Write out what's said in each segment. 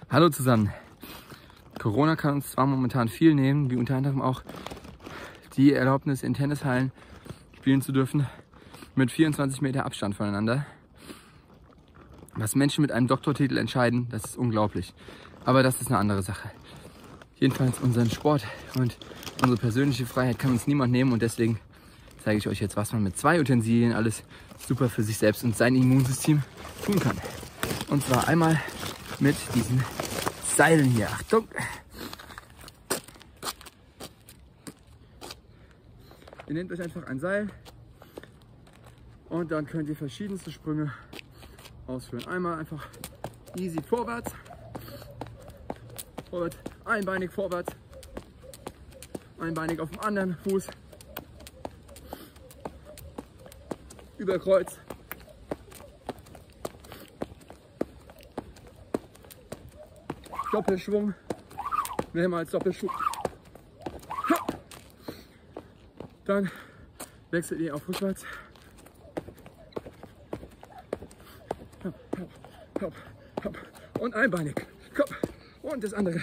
Hallo zusammen. Corona kann uns zwar momentan viel nehmen, wie unter anderem auch die Erlaubnis in Tennishallen spielen zu dürfen mit 24 Meter Abstand voneinander. Was Menschen mit einem Doktortitel entscheiden, das ist unglaublich. Aber das ist eine andere Sache. Jedenfalls unseren Sport und unsere persönliche Freiheit kann uns niemand nehmen und deswegen zeige ich euch jetzt, was man mit 2 Utensilien alles super für sich selbst und sein Immunsystem tun kann. Und zwar einmal mit diesen Seilen hier. Achtung! Ihr nehmt euch einfach ein Seil und dann könnt ihr verschiedenste Sprünge ausführen. Einmal einfach easy vorwärts, einbeinig vorwärts, einbeinig auf dem anderen Fuß, über Kreuz, Doppelschwung, mehrmals Doppelschwung. Dann wechselt ihr auf rückwärts. Und einbeinig. Und das andere.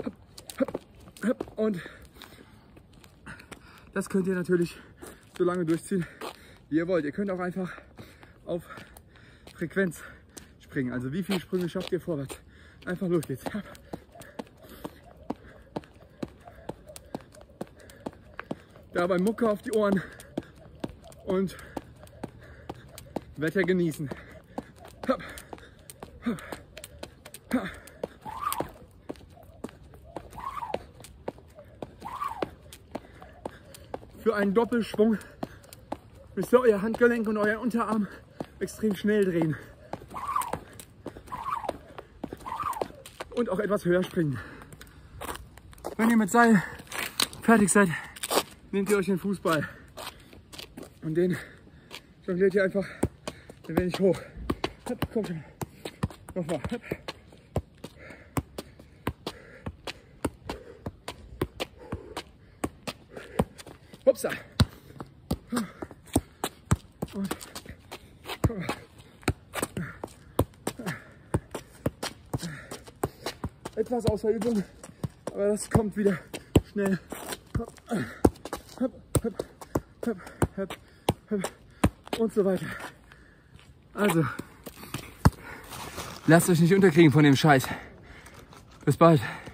Und das könnt ihr natürlich so lange durchziehen, wie ihr wollt. Ihr könnt auch einfach auf Frequenz springen. Also wie viele Sprünge schafft ihr vorwärts? Einfach los geht's. Dabei Mucke auf die Ohren und Wetter genießen. Für einen Doppelschwung müsst ihr euer Handgelenk und euer Unterarm extrem schnell drehen. Und auch etwas höher springen. Wenn ihr mit Seil fertig seid, nehmt ihr euch den Fußball und den jongliert ihr einfach ein wenig hoch. Komm schon. Nochmal. Hopsa. Und etwas außer Übung, aber das kommt wieder schnell. Und so weiter. Also, lasst euch nicht unterkriegen von dem Scheiß. Bis bald.